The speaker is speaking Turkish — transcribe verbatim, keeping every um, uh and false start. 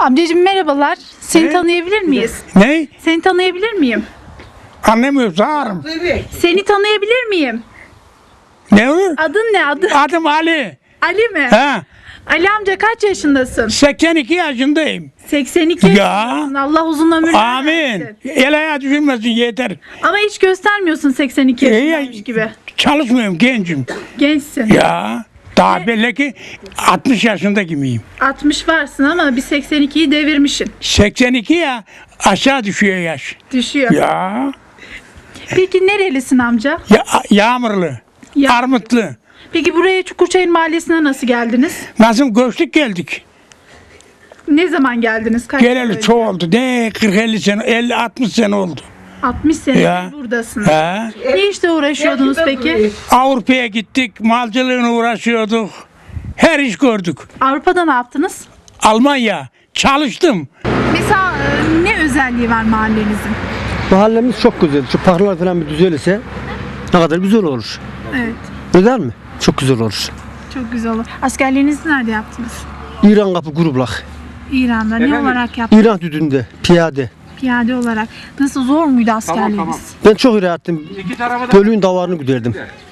Amcacığım merhabalar. Seni Ne? tanıyabilir miyiz? Ne? Seni tanıyabilir miyim? Anlamıyorum, sağırım. Seni tanıyabilir miyim? Ne olur? Adın ne? Adı Adım Ali. Ali mi? Ha, Ali amca kaç yaşındasın? seksen iki yaşındayım. seksen iki Ya. yaşındasın. Allah uzun ömür Amin. versin. El ayağı düşürmesin yeter. Ama hiç göstermiyorsun seksen iki İyi, yaşındaymış gibi. Çalışmıyorum, gencim. Gençsin. Ya daha belli ki altmış yaşında gibiyim. altmış varsın ama bir seksen ikiyi devirmişsin. seksen iki ya, aşağı düşüyor yaş. Düşüyor. Ya, Peki nerelisin amca? ya Yağmurlu, Ya- Armutlu. Peki buraya Çukurçayır Mahallesi'ne nasıl geldiniz? Nasıl göçtük geldik. Ne zaman geldiniz? Kaç yıl Geleli önce? çok oldu. Ne kırk elli sene, elli altmış sene oldu. altmış senedir Ya. buradasınız. Ha? Ne işte uğraşıyordunuz peki? Avrupa'ya gittik, malcılığına uğraşıyorduk. Her iş gördük. Avrupa'da ne yaptınız? Almanya, çalıştım. Mesela e, ne özelliği var mahallenizin? Mahallemiz çok güzel. Şu parklar falan bir düzelirse ne kadar güzel olur. Evet. Güzel mi? Çok güzel olur. Çok güzel olur. Askerliğinizi nerede yaptınız? İran kapı grublak. İran'da. Ne olarak yaptınız? İran düdüğünde piyade. Piyade olarak. Nasıl, zor muydu askerliğiniz? Ben çok iri attım. Bölüğün davarını güderdim.